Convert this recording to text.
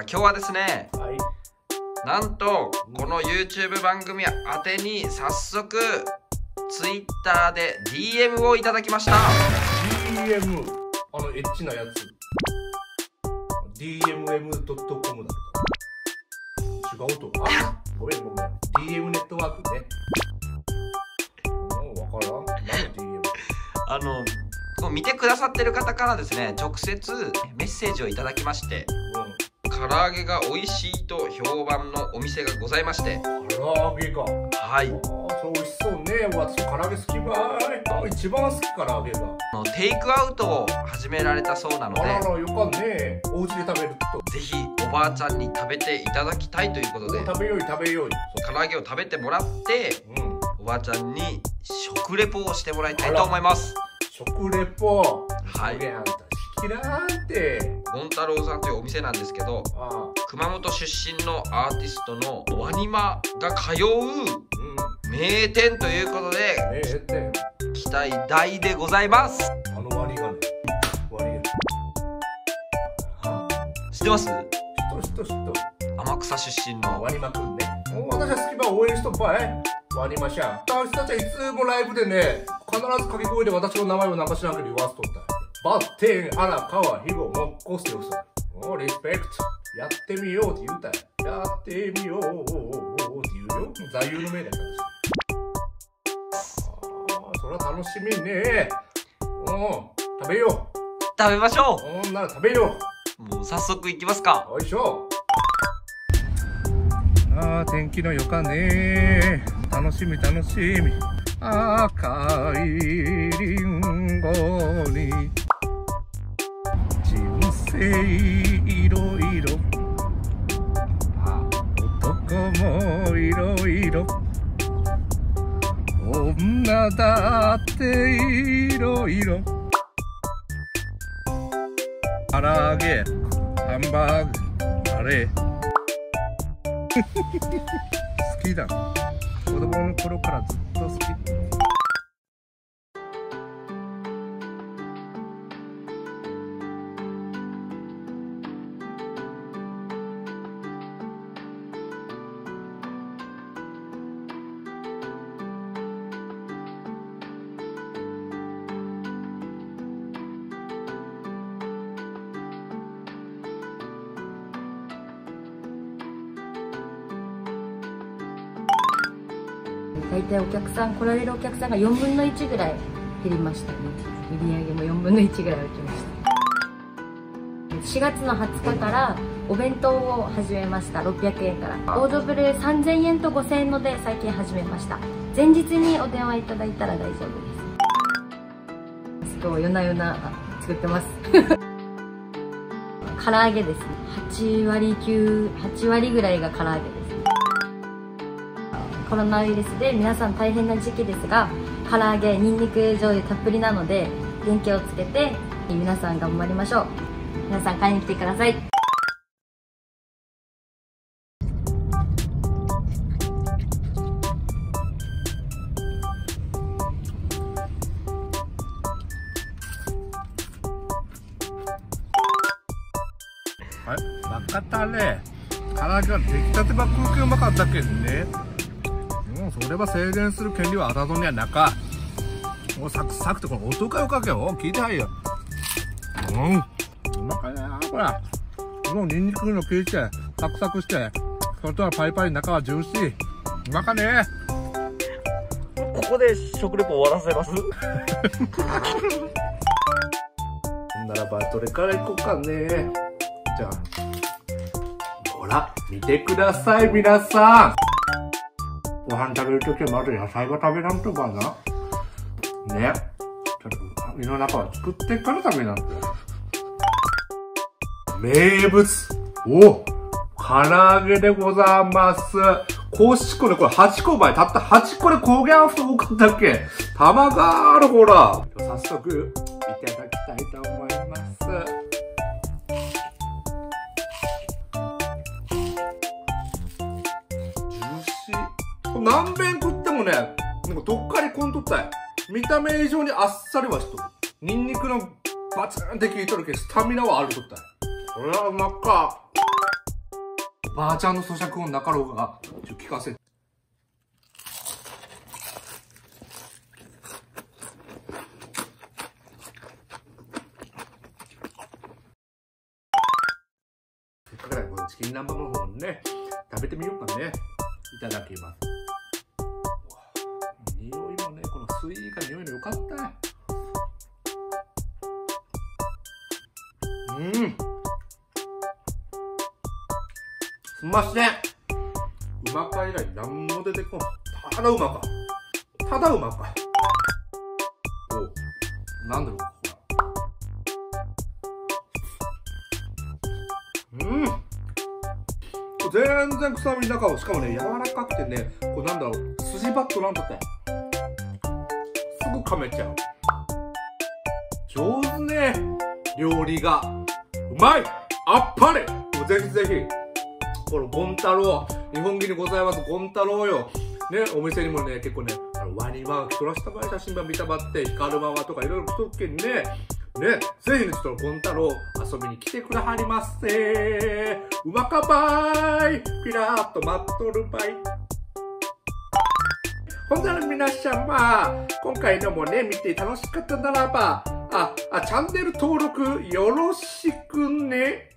今日はですね、 はい。 なんとこの YouTube 番組宛てに早速 Twitter で DM をいただきました。 DM、エッチなやつ DMM.com だった。違うと。ごめん DM ネットワークね。わからん。何の DM？ こう見てくださってる方からですね、直接メッセージをいただきまして、唐揚げが美味しいと評判のお店がございまして。 唐揚げか。 はい。 そう美味しそうね。私唐揚げ好きばーい。一番好き唐揚げが。 テイクアウトを始められたそうなので、 あららよかんね。お家で食べると。 ぜひおばあちゃんに食べていただきたいということで、 食べよう食べよう。 唐揚げを食べてもらって、おばあちゃんに食レポをしてもらいたいと思います。 食レポ。 はい。 あんた好きなんて。 ゴン太郎さんというお店なんですけど、熊本出身のアーティストのワニマが通う名店ということで、期待大でございます。 ワニがね、 知ってます？ 知っとる。 天草出身のワニマくんね。私は好きば応援しとっぱい。ワニマちゃん。私たちはいつもライブでね、必ず掛け声で私の名前をなんか知らんけど言わせとった。バッテン、荒川、肥後、もっこすよさ。リスペクト。やってみようって言うたい。やってみようって言うよ。座右の銘だからそれは楽しみね。食べよう。 食べましょう。なら食べよう。もう早速いきますか。 よいしょ。天気のよかね。楽しみ。赤いリンゴに人生いろいろ、男もいろいろ、女だっていろいろ。唐揚げ、ハンバーグ、カレー好きだ。子供の頃からずっと好き。 大体来られるお客さんが4分の1ぐらい減りましたね。売り上げも4分の1ぐらい落ちました。4月の20日からお弁当を始めました。600円から。オードブル3000円と5000円ので最近始めました。前日にお電話いただいたら大丈夫です。今日夜な夜な作ってます。唐揚げですね。8割ぐらいが唐揚げです。コロナウイルスで皆さん大変な時期ですが、唐揚げ、にんにく醤油たっぷりなので元気をつけて皆さん頑張りましょう。皆さん買いに来てください。 バカタレ。唐揚げは出来たてば空気うまかったけどね。それは制限する権利はあたとにはなか。もうサクサクとこの音がよかけよ。聞いてはいよ。うまかねーこれ。もうニンニクの効いてサクサクして、外はパリパリ、中はジューシー。うまかねー。ここで食レポ終わらせます？ ほんならばどれからいこうかね。じゃあほら見てください皆さん。ご飯食べるときはまず野菜は食べなんとかな。ね。ちょっと身の中は作ってから食べなんと。名物。唐揚げでございます。8個でこれ8個倍。たった8個で高原太多かったっけ。玉があるほら。早速、いただきたいと思います。ジューシー。何遍食ってもね、なんかどっかりこんとったい。見た目以上にあっさりはしとる。ニンニクのバツンって効いとるけど、スタミナはあるとったい。これはうまっか。 ばあちゃんの咀嚼音なかろうが、聞かせて。せっかくだからこのチキン南蛮の方ね、食べてみようかね。いただきます。匂いもね、このスイーが匂いのよかったね。すんません。うまか以外何も出てこん。ただうまか。ただうまか。お、なんだろう、これ。全然臭みなかった。しかもね、柔らかくてね、これなんだろう、筋バットなんだって。すぐ噛めちゃう。上手ね。料理が。うまい。あっぱれ。ぜひぜひ。このゴン太郎。日本木にございますゴン太郎よ。ね、お店にもね、結構ね、ワニマーク撮らせた場合写真ば見たばって、光るままとかいろいろ来とっけんね。ね、ぜひね、ちょっとゴン太郎遊びに来てくれはりまっせ。うまかばーい。ピラーっと待っとるばい。ほんなら皆様、今回のもね、見て楽しかったならば、チャンネル登録よろしくね。